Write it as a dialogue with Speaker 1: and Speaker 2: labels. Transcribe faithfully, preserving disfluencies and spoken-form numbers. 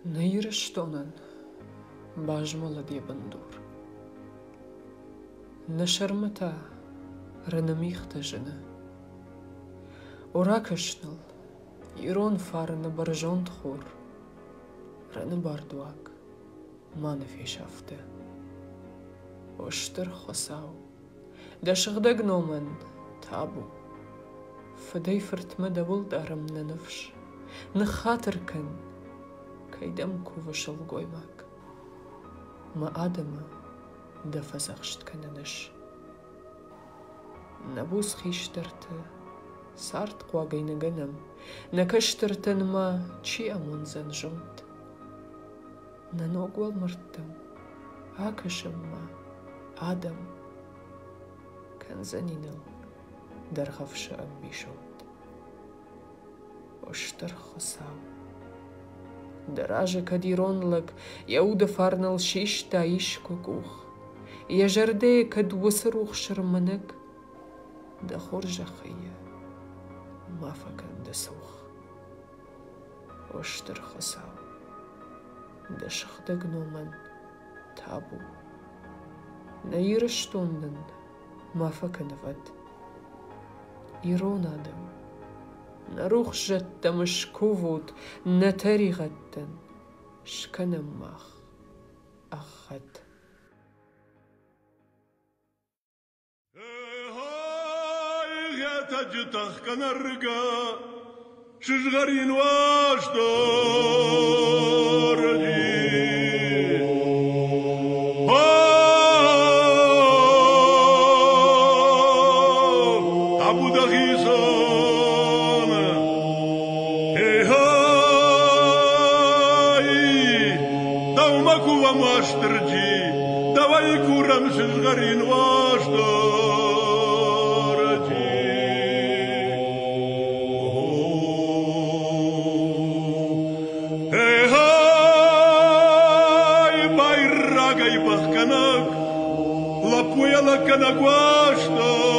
Speaker 1: Nairashtonan bajmala die bandur. Nasharmata ranamichta jene. Orakashnal iron farne barjont khor. Rane barduak manefishafte. Oshter khosau. Dashgdag noman tabu. فدي فرت مدى ولد أرمنا نفش نخاطر كان كيدمكو وشل قويماك ما آدم دفزغشت كننش نبوس خيشترت صارت قواقين جنم نكشترتن ما تشي أمون زنجونت ننوغوال مرتم هاكشم ما آدم كان زنينل درخفش أمبيشوت وشتر خساو دراجة كديرون لك يود فارنل شيش تايش كوكوخ يجردي كد وسروخ شرمنك دا خرج خيا ما فكن دسوخ وشتر خساو دا شخدق نومن تابو نيرشتوندن ما فكن فد إيرون آدم نروخ جت مشكوفوت نتري غدن شكنم ماخ أخد
Speaker 2: هاي غتجتخ كنرقا شجغرين واش دور ماشترجي دواي كورم شجغرين واش دورجي هاي هاي بايراغاي بخكنك لابويا لكنك واش دور